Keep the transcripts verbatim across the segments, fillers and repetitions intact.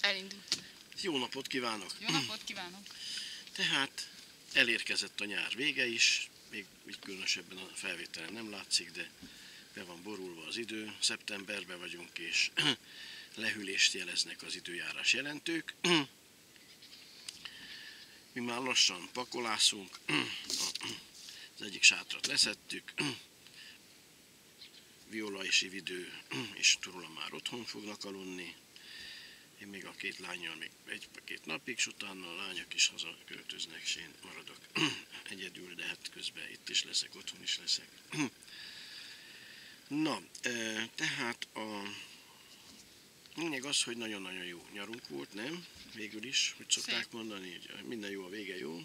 Elindult. Jó napot kívánok! Jó napot kívánok! Tehát elérkezett a nyár vége is, még így különösebben a felvételen nem látszik, de be van borulva az idő, szeptemberben vagyunk, és lehűlést jeleznek az időjárás jelentők. Mi már lassan pakolászunk, az egyik sátrat leszettük, Viola és Ividő és Turula már otthon fognak aludni. Én még a két lányjal még egy-két napig, és utána a lányok is hazaköltöznek, és én maradok egyedül, de hát közben itt is leszek, otthon is leszek. Na, tehát a lényeg az, hogy nagyon-nagyon jó nyarunk volt, nem? Végül is, hogy szokták Szép. mondani, hogy minden jó, a vége jó.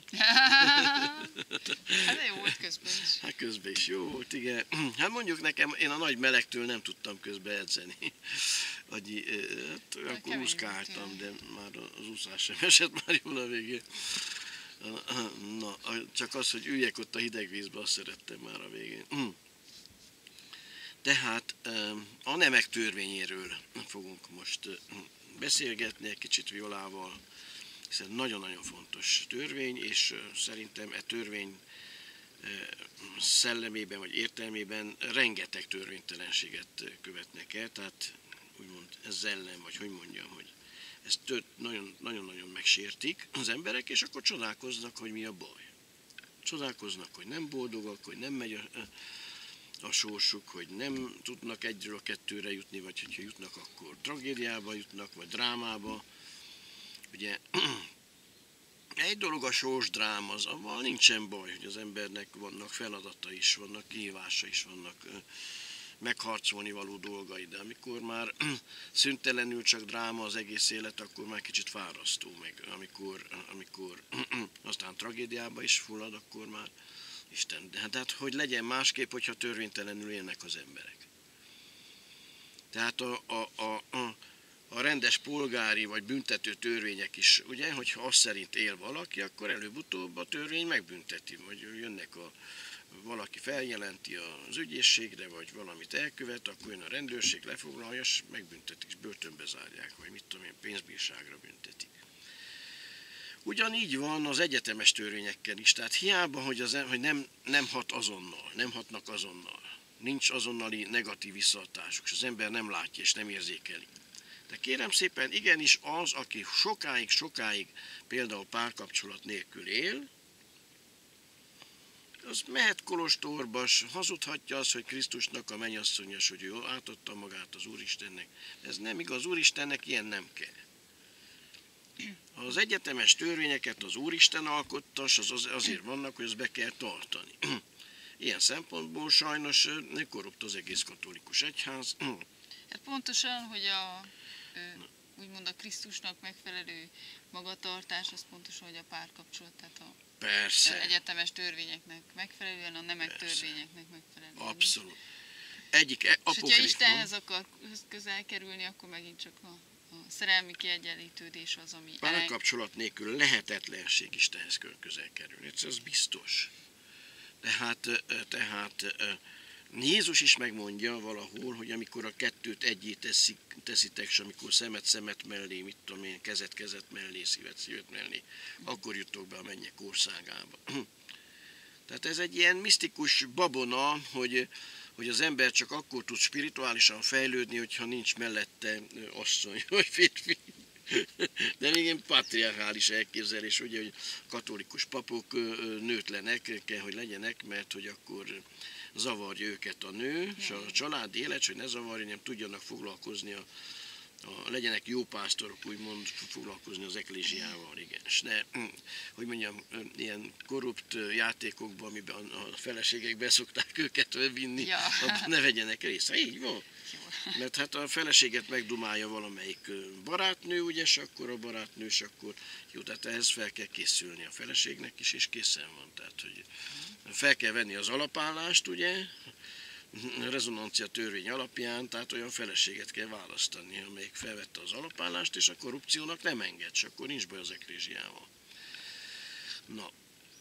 Hát jó volt közben is. Hát közben is jó volt, igen. Hát mondjuk nekem, én a nagy melegtől nem tudtam közben edzeni. Agyi, hát akkor úszkáltam, de már az úszás sem esett már jól a végén. Na, csak az, hogy üljek ott a hideg vízbe, azt szerettem már a végén. Tehát a nemek törvényéről fogunk most beszélgetni egy kicsit Violával, hiszen nagyon-nagyon fontos törvény, és szerintem e törvény szellemében vagy értelmében rengeteg törvénytelenséget követnek el, tehát úgymond ez ellen, vagy hogy mondjam, hogy ezt nagyon-nagyon megsértik az emberek, és akkor csodálkoznak, hogy mi a baj. Csodálkoznak, hogy nem boldogak, hogy nem megy a, a sorsuk, hogy nem tudnak egyről a kettőre jutni, vagy hogyha jutnak, akkor tragédiába jutnak, vagy drámába. Ugye egy dolog a sorsdráma, az avval nincsen baj, hogy az embernek vannak feladata is, vannak kihívása is, vannak megharcolni való dolgai, de amikor már szüntelenül csak dráma az egész élet, akkor már kicsit fárasztó, meg amikor, amikor aztán tragédiába is fullad, akkor már Isten. De hát hogy legyen másképp, hogyha törvénytelenül élnek az emberek. Tehát a, a, a, a, a rendes polgári vagy büntető törvények is, ugye, hogyha azt szerint él valaki, akkor előbb-utóbb a törvény megbünteti, vagy jönnek a valaki feljelenti az ügyészségre, vagy valamit elkövet, akkor jön a rendőrség, lefoglalja, és megbüntetik, és börtönbe zárják, vagy mit tudom én, pénzbírságra büntetik. Ugyanígy van az egyetemes törvényekkel is, tehát hiába, hogy, az, hogy nem, nem hat azonnal, nem hatnak azonnal, nincs azonnali negatív visszahatásuk, és az ember nem látja és nem érzékeli. De kérem szépen, igenis az, aki sokáig, sokáig például párkapcsolat nélkül él, az mehet kolostorba, hazudhatja azt, hogy Krisztusnak a mennyasszonya, hogy ő átadta magát az Úristennek. Ez nem igaz, az Úristennek ilyen nem kell. Az egyetemes törvényeket az Úristen alkotta, az azért vannak, hogy ezt be kell tartani. Ilyen szempontból sajnos korrupt az egész katolikus egyház. Hát pontosan, hogy a, úgymond a Krisztusnak megfelelő magatartás, az pontosan, hogy a párkapcsolat, tehát a Persze. egyetemes törvényeknek megfelelően, a nemek Persze. törvényeknek megfelelően. Abszolút. Egyik apokrifon. És hogyha Istenhez akar közel kerülni, akkor megint csak a, a szerelmi kiegyenlítődés az, ami... Párkapcsolat nélkül lehetetlenség Istenhez közel kerülni. Ez az biztos. Tehát, tehát Jézus is megmondja valahol, hogy amikor a kettőt egyé teszik, teszitek, és amikor szemet szemet mellé, mit tudom én, kezet kezet mellé, szívet szívet mellé, akkor jutok be a mennyek országába. Tehát ez egy ilyen misztikus babona, hogy, hogy az ember csak akkor tud spirituálisan fejlődni, hogyha nincs mellette asszony vagy férfi. De még ilyen patriarchális elképzelés, ugye, hogy katolikus papok nőtlenek kell, hogy legyenek, mert hogy akkor zavarja őket a nő, és a családi élet, hogy ne zavarja, nem tudjanak foglalkozni, a, a, legyenek jó pásztorok, úgymond foglalkozni az eklésiával, igen. És ne, hogy mondjam, ilyen korrupt játékokban, amiben a feleségek beszokták őket vinni, ja. Abban ne vegyenek részt. Így van. Mert hát a feleséget megdumálja valamelyik barátnő, ugye, és akkor a barátnő, és akkor jó, tehát ehhez fel kell készülni a feleségnek is, és készen van. Tehát, hogy fel kell venni az alapállást, ugye, rezonancia törvény alapján, tehát olyan feleséget kell választani, amelyik felvette az alapállást, és a korrupciónak nem enged, és akkor nincs baj az eklésiával. Na,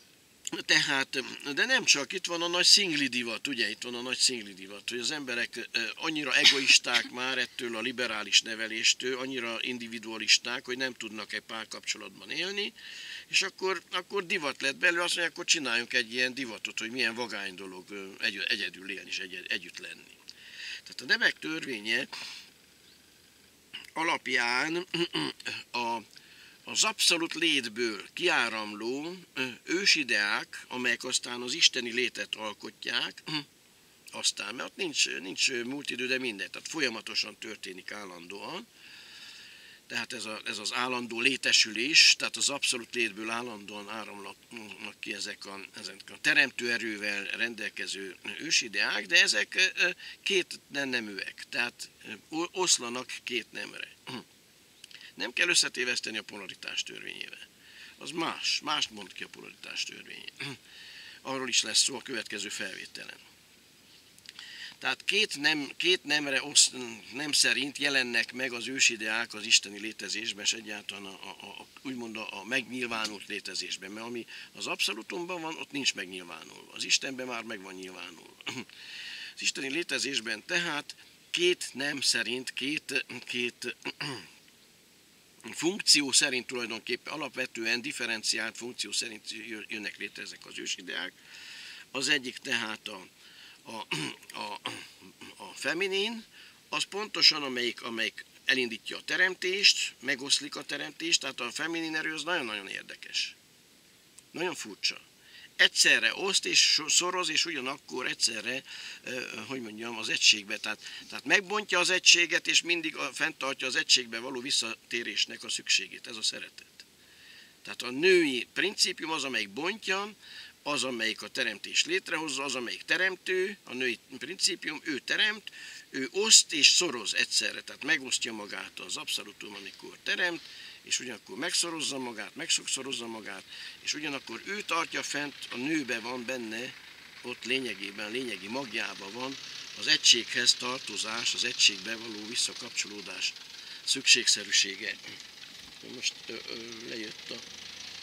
Tehát, de nem csak, itt van a nagy szingli divat, ugye, itt van a nagy szingli divat, hogy az emberek annyira egoisták már ettől a liberális neveléstől, annyira individualisták, hogy nem tudnak egy párkapcsolatban élni, és akkor, akkor divat lett belőle, azt mondják, akkor csináljunk egy ilyen divatot, hogy milyen vagány dolog egy, egyedül élni és egy, együtt lenni. Tehát a nemek törvénye alapján a az abszolút létből kiáramló ősideák, amelyek aztán az isteni létet alkotják, aztán, mert ott nincs, nincs múlt idő, de minden, tehát folyamatosan történik állandóan. Tehát ez, a, ez az állandó létesülés, tehát az abszolút létből állandóan áramlanak ki ezek a, ezek a teremtő erővel rendelkező ősideák, de ezek két neműek, tehát oszlanak két nemre. Nem kell összetéveszteni a polaritás törvényével. Az más, mást mond ki a polaritás törvénye. Arról is lesz szó a következő felvételen. Tehát két, nem, két nemre osz, nem szerint jelennek meg az ősideák az isteni létezésben, és egyáltalán a, a, a, úgymond a, a megnyilvánult létezésben, mert ami az abszolútumban van, ott nincs megnyilvánulva. Az Istenben már meg van nyilvánulva. Az isteni létezésben tehát két nem szerint, két, két funkció szerint tulajdonképpen alapvetően differenciált funkció szerint jönnek létre ezek az ősideák. Az egyik tehát a, a, a, a feminin, az pontosan amelyik, amelyik elindítja a teremtést, megoszlik a teremtést, tehát a feminin erő az nagyon-nagyon érdekes. Nagyon furcsa. Egyszerre oszt és szoroz, és ugyanakkor egyszerre, hogy mondjam, az egységbe. Tehát, tehát megbontja az egységet, és mindig a, fenntartja az egységbe való visszatérésnek a szükségét. Ez a szeretet. Tehát a női principium az, amelyik bontja, az, amelyik a teremtés létrehozza, az, amelyik teremtő, a női principium, ő teremt, ő oszt és szoroz egyszerre. Tehát megosztja magát az abszolútum, amikor teremt, és ugyanakkor megszorozza magát, megsokszorozza magát, és ugyanakkor ő tartja fent, a nőbe van benne, ott lényegében, lényegi magjában van az egységhez tartozás, az egységbe való visszakapcsolódás szükségszerűsége. Most ö, ö, lejött a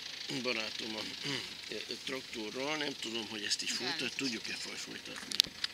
barátom a traktorral, nem tudom, hogy ezt így folytat, tudjuk-e folytatni.